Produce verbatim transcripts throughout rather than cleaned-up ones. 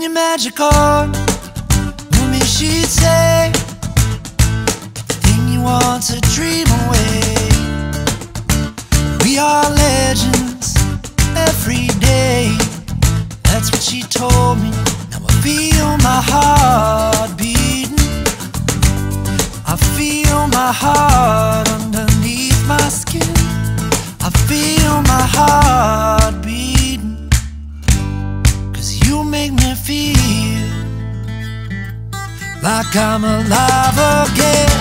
Turn your magic on, Mummy, she'd say. Everything you want to dream away. We are legends every day. That's what she told me. Now I feel my heart beating. I feel my heart underneath my skin. I feel my heart beating. Cause you make me feel like I'm alive again.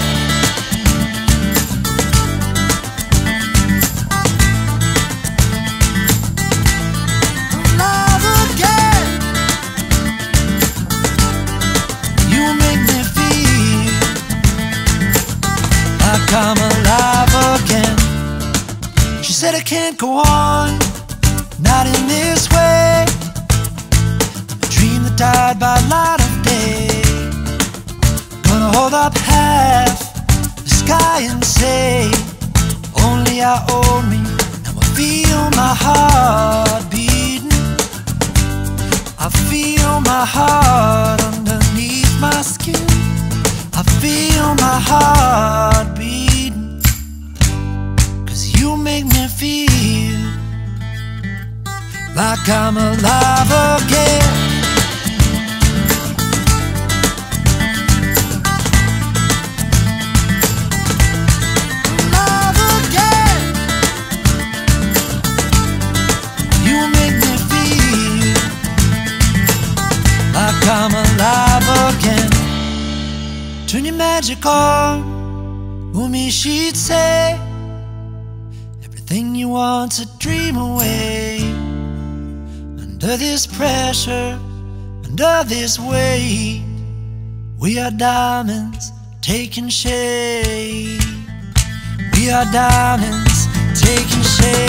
Alive again. You make me feel like I'm alive again. She said I can't go on, not in this way. A dream that died by light of day. Gonna hold up half the sky and say, only I own me. Now I feel my heart beating. I feel my heart underneath my skin. I feel my heart beating. Cause you make me feel like I'm alive again. Alive again. You make me feel like I'm alive again. Turn your magic on, Mummy, she'd say. Everything you want to dream away. Under this pressure, under this weight, we are diamonds taking shape. We are diamonds taking shape.